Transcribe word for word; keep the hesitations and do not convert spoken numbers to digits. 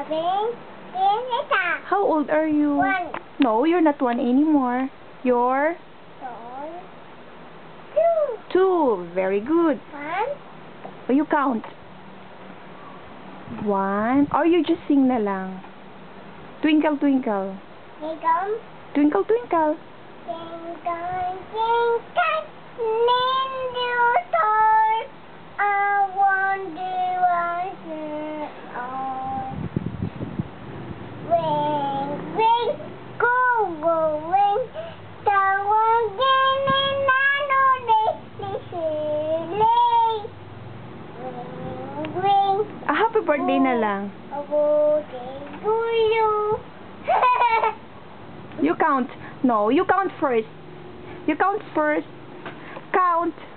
How old are you? One. No, you're not one anymore. You're Two. two. Very good. One. O, you count. One. Or you just sing na lang. Twinkle, twinkle. Twinkle. Twinkle, twinkle. Twinkle, twinkle, little star, I wonder what you are. Ring, ring, go, go, ring. Tawagin in ano day, silay. Ring, ring. Ah, happy birthday na lang. Abutin gulo. You count. No, you count first. You count first. Count.